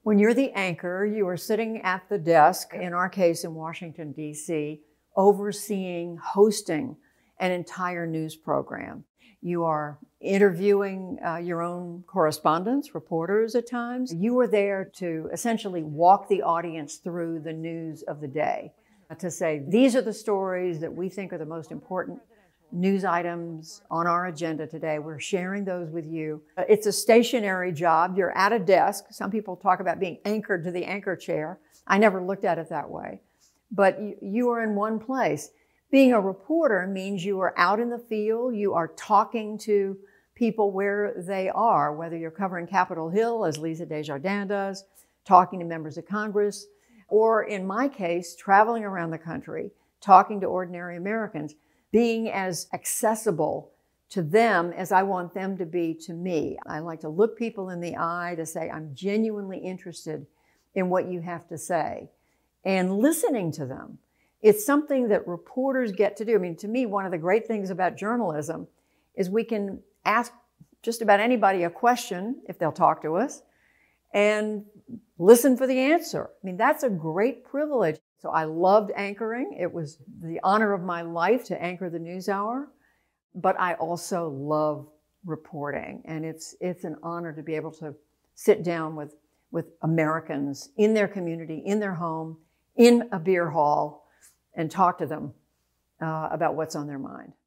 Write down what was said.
When you're the anchor, you are sitting at the desk, in our case in Washington, D.C., overseeing, hosting an entire news program. You are interviewing your own correspondents, reporters at times. You are there to essentially walk the audience through the news of the day, to say, these are the stories that we think are the most important news items on our agenda today. We're sharing those with you. It's a stationary job. You're at a desk. Some people talk about being anchored to the anchor chair. I never looked at it that way. But you are in one place. Being a reporter means you are out in the field. You are talking to people where they are, whether you're covering Capitol Hill, as Lisa Desjardins does, talking to members of Congress, or in my case, traveling around the country, talking to ordinary Americans, being as accessible to them as I want them to be to me. I like to look people in the eye to say, I'm genuinely interested in what you have to say, and listening to them. It's something that reporters get to do. I mean, to me, one of the great things about journalism is we can ask just about anybody a question, if they'll talk to us, and listen for the answer. I mean, that's a great privilege. So I loved anchoring. It was the honor of my life to anchor the NewsHour, but I also love reporting. And it's an honor to be able to sit down with Americans in their community, in their home, in a beer hall, and talk to them about what's on their mind.